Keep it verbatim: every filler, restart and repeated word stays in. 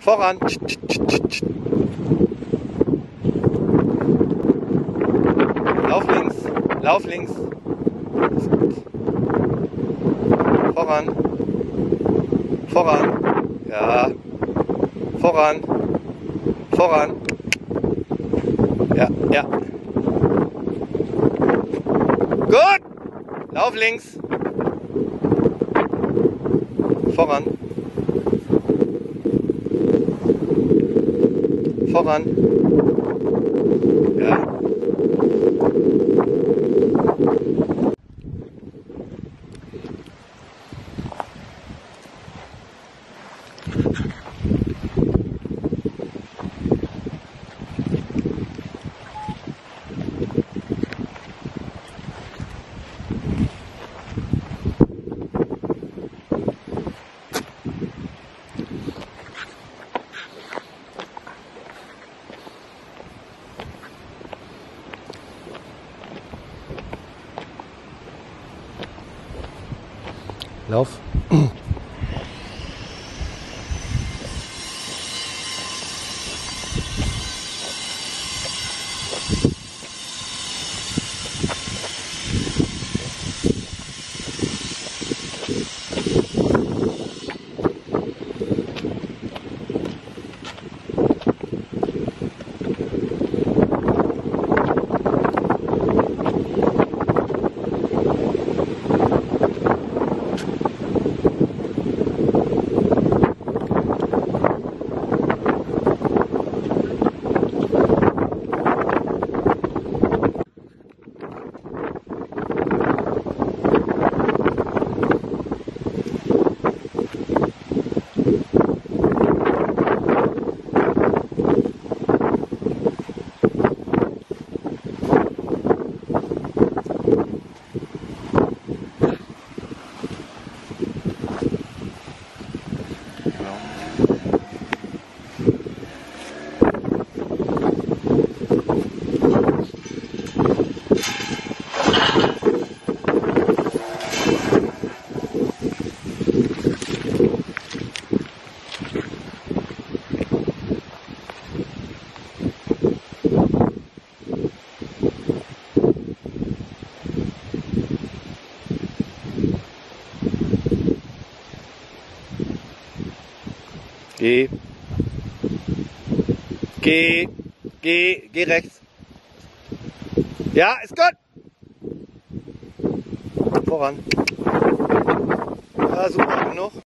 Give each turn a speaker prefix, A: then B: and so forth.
A: Voran. Lauf links. Lauf links. Voran. Voran. Ja. Voran. Voran. Ja, ja. Gut. Lauf links. Voran. Voran. Ja. Lauf. Geh. Geh. Geh. Geh rechts. Ja, ist gut. Voran. Ja, super, genug.